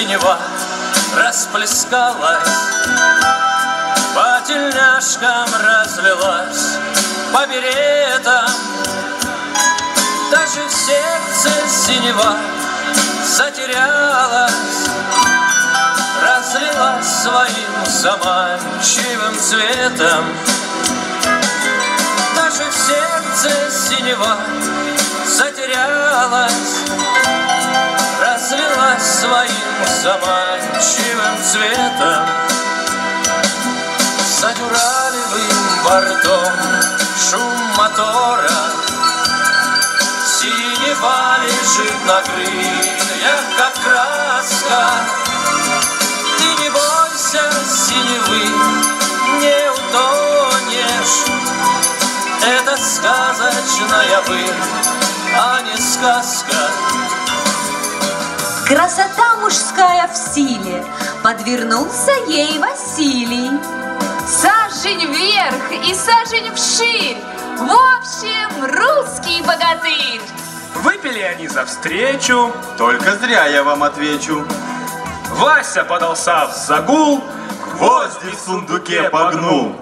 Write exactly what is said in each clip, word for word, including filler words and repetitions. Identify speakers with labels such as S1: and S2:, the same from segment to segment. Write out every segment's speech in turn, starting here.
S1: синева расплескалась, по тельняшкам разлилась, по беретам. Даже в сердце синева затерялась, разлилась своим заманчивым цветом. Даже в сердце синева затерялась, разлилась своим заманчивым цветом. За дюралевым бортом шум мотора, синева лежит на крыльях, как краска. Ты не бойся синевы, не утонешь. Это сказочная быль, а не сказка.
S2: Красота мужская в силе, подвернулся ей Василий.
S3: Сажень вверх и сажень вширь, в общем, русский богатырь.
S4: Выпили они за встречу,
S5: только зря я вам отвечу.
S4: Вася подался в загул,
S5: гвозди в сундуке погнул.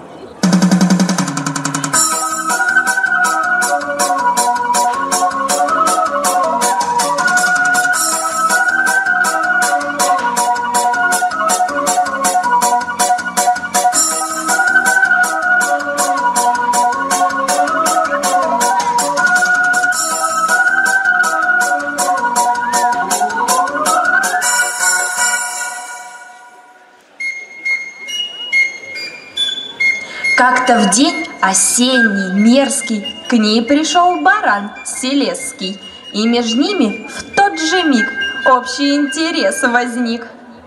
S2: Как-то в день осенний, мерзкий, к ней пришел баран селезский, и между ними в тот же миг общий интерес возник.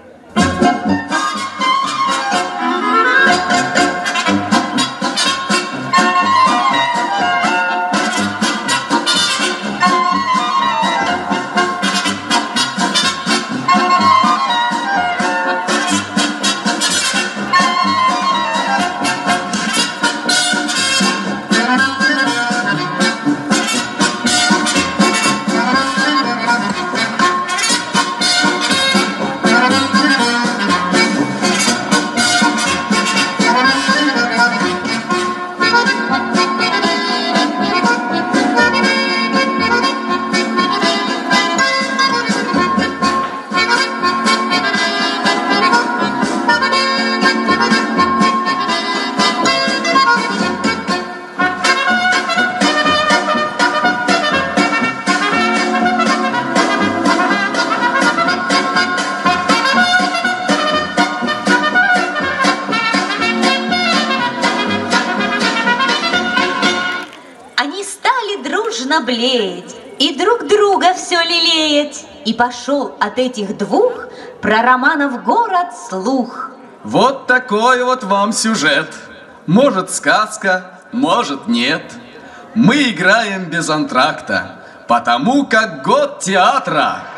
S2: Блеять и друг друга все лелеять. И пошел от этих двух про Романов город слух.
S6: Вот такой вот вам сюжет. Может сказка, может нет. Мы играем без антракта, потому как год театра.